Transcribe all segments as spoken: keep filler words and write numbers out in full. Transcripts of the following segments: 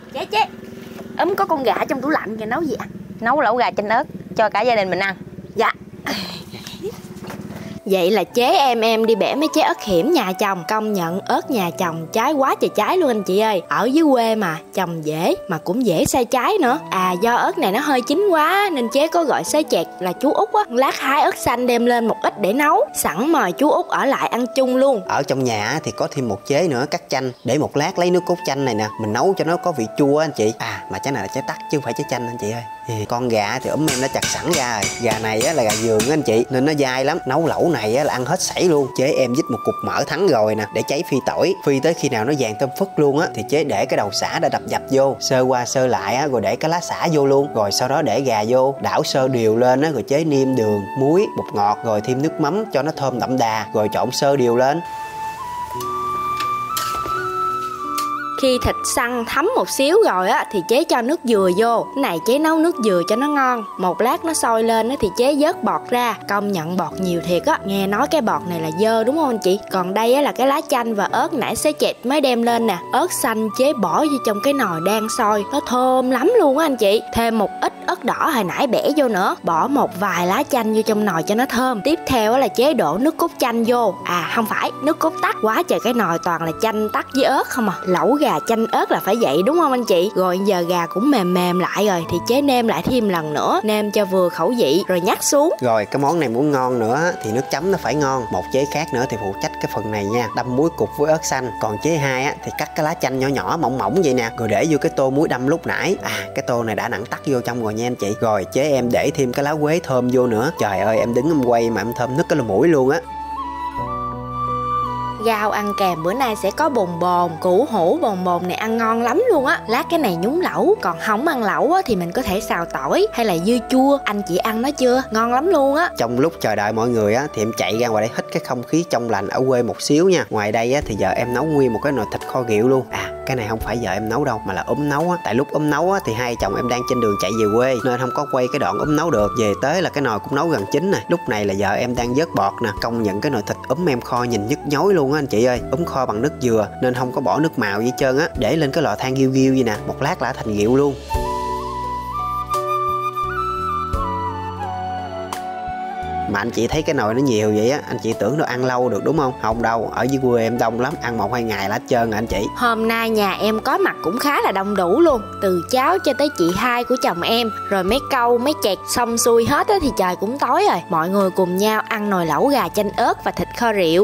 Chế chế, ấm có con gà trong tủ lạnh kìa, nấu gì ăn? Nấu lẩu gà chanh ớt cho cả gia đình mình ăn. Dạ. Vậy là chế em em đi bẻ mấy trái ớt hiểm nhà chồng. Công nhận ớt nhà chồng trái quá trời trái luôn anh chị ơi. Ở dưới quê mà trồng dễ mà cũng dễ sai trái nữa. À do ớt này nó hơi chín quá nên chế có gọi xế chẹt là chú Út á, lát hái ớt xanh đem lên một ít để nấu. Sẵn mời chú Út ở lại ăn chung luôn. Ở trong nhà thì có thêm một chế nữa, cắt chanh. Để một lát lấy nước cốt chanh này nè, mình nấu cho nó có vị chua anh chị. À mà trái này là trái tắc chứ không phải trái chanh anh chị ơi. Con gà thì ấm em đã chặt sẵn ra rồi. Gà này á, là gà vườn á anh chị, nên nó dai lắm. Nấu lẩu này á, là ăn hết sảy luôn. Chế em dít một cục mỡ thắng rồi nè, để cháy phi tỏi. Phi tới khi nào nó vàng thơm phức luôn á, thì chế để cái đầu sả đã đập dập vô, sơ qua sơ lại á, rồi để cái lá sả vô luôn. Rồi sau đó để gà vô, đảo sơ đều lên á, rồi chế nêm đường, muối, bột ngọt, rồi thêm nước mắm cho nó thơm đậm đà, rồi trộn sơ đều lên. Khi thịt săn thấm một xíu rồi á thì chế cho nước dừa vô. Cái này chế nấu nước dừa cho nó ngon. Một lát nó sôi lên á thì chế vớt bọt ra. Công nhận bọt nhiều thiệt á. Nghe nói cái bọt này là dơ đúng không anh chị? Còn đây á là cái lá chanh và ớt nãy xế chẹt mới đem lên nè. Ớt xanh chế bỏ vô trong cái nồi đang sôi, nó thơm lắm luôn á anh chị. Thêm một ít ớt đỏ hồi nãy bẻ vô nữa. Bỏ một vài lá chanh vô trong nồi cho nó thơm. Tiếp theo á là chế đổ nước cốt chanh vô. À không phải, nước cốt tắc. Quá trời cái nồi toàn là chanh tắc với ớt không à. Lẩu gà chanh ớt là phải vậy đúng không anh chị? Rồi giờ gà cũng mềm mềm lại rồi thì chế nêm lại thêm lần nữa, nêm cho vừa khẩu vị rồi nhắc xuống. Rồi cái món này muốn ngon nữa thì nước chấm nó phải ngon. Một chế khác nữa thì phụ trách cái phần này nha, đâm muối cục với ớt xanh. Còn chế hai á thì cắt cái lá chanh nhỏ nhỏ mỏng mỏng vậy nè, rồi để vô cái tô muối đâm lúc nãy. À cái tô này đã nặng tắc vô trong rồi nha anh chị. Rồi chế em để thêm cái lá quế thơm vô nữa. Trời ơi em đứng em quay mà em thơm nức cái lỗ mũi luôn á. Rau ăn kèm bữa nay sẽ có bồn bồn, củ hủ bồn bồn này ăn ngon lắm luôn á. Lát cái này nhúng lẩu. Còn không ăn lẩu á thì mình có thể xào tỏi hay là dưa chua. Anh chị ăn nó chưa? Ngon lắm luôn á. Trong lúc chờ đợi mọi người á thì em chạy ra ngoài đây hít cái không khí trong lành ở quê một xíu nha. Ngoài đây á thì giờ em nấu nguyên một cái nồi thịt kho rượu luôn. À cái này không phải vợ em nấu đâu mà là ốm nấu á. Tại lúc ốm nấu á thì hai chồng em đang trên đường chạy về quê nên không có quay cái đoạn ốm nấu được. Về tới là cái nồi cũng nấu gần chín nè. Lúc này là vợ em đang vớt bọt nè. Công nhận cái nồi thịt ốm em kho nhìn nhức nhối luôn á anh chị ơi. Ốm kho bằng nước dừa nên không có bỏ nước màu gì trơn á. Để lên cái lò than ghiu ghiu vậy nè, một lát là thành rượu luôn. Mà anh chị thấy cái nồi nó nhiều vậy á, anh chị tưởng nó ăn lâu được đúng không? Không đâu, ở dưới quê em đông lắm, ăn một hai ngày là hết trơn rồi anh chị. Hôm nay nhà em có mặt cũng khá là đông đủ luôn. Từ cháu cho tới chị hai của chồng em, rồi mấy câu, mấy chẹt xong xuôi hết á thì trời cũng tối rồi. Mọi người cùng nhau ăn nồi lẩu gà chanh ớt và thịt kho rượu.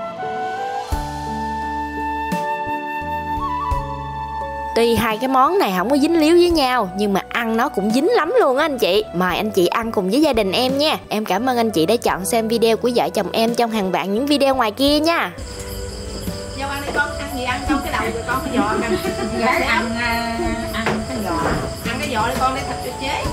Tuy hai cái món này không có dính líu với nhau nhưng mà ăn nó cũng dính lắm luôn á anh chị. Mời anh chị ăn cùng với gia đình em nha. Em cảm ơn anh chị đã chọn xem video của vợ chồng em trong hàng vạn những video ngoài kia nha. Vô ăn đi con, ăn gì ăn trong cái đầu rồi con cái giò ăn. Ăn ăn cái giò. Ăn cái giò đi con để thịt cho chế.